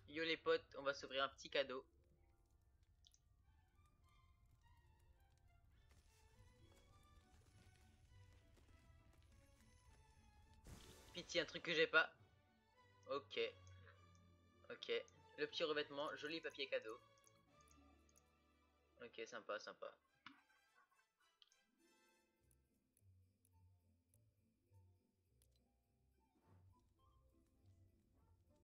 Yo les potes, on va s'ouvrir un petit cadeau. Pitié, un truc que j'ai pas. Ok, ok. Le petit revêtement, joli papier cadeau. Ok, sympa, sympa.